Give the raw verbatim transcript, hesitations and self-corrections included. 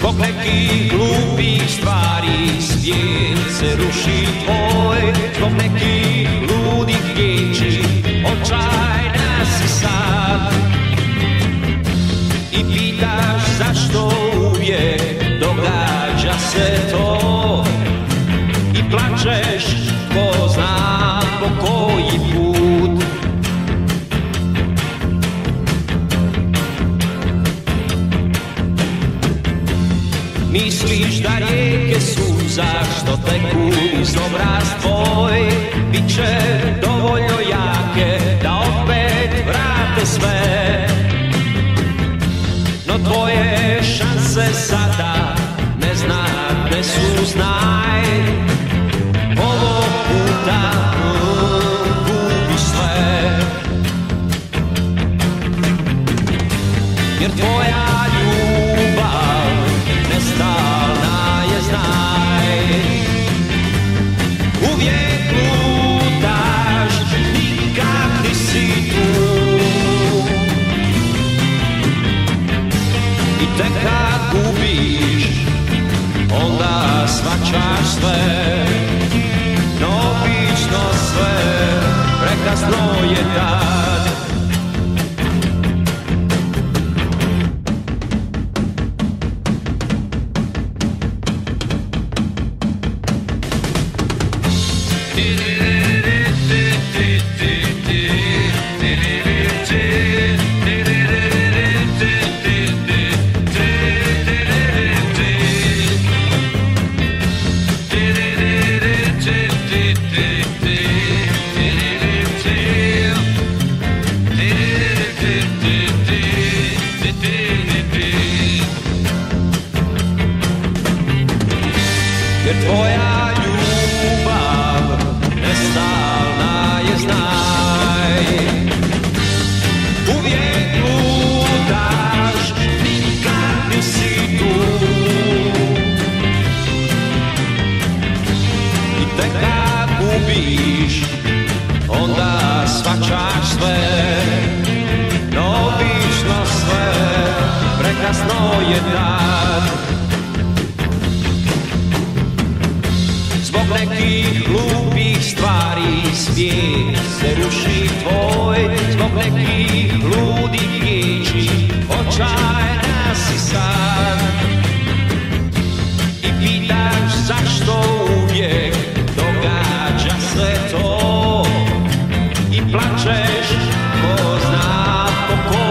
Zbog nekih glupih stvari svijet se ruši tvoj. Zbog nekih ludih riječi očajna si sad. I pitaš zašto uvijek događa se to. I plačeš ko zna po koji put. Misliš da rijeke suza što teku iz obraz tvoj bit će dovoljno jake da opet vrate sve. No tvoje šanse sada ne znate su, znaj. Ovog puta gubi sve. Jer tvoja ljubav nestalna je, znaj. Uvijek lutaš, nikad nisi tu. I tek kad gubiš, onda shvaćaš sve. No obično sve, prekasno je tad. Jer tvoja ljubav nestalna je, znaj. Uvijek lutaš, nikad nisi tu. I tek kad gubiš, onda shvaćaš sve. No obično sve, prekasno je tad. Zbog nekih glupih stvari svijet se ruši tvoj. Zbog nekih ludih riječi očajna si sad. I pitaš zašto uvijek događa se to. I plačeš ko zna po koji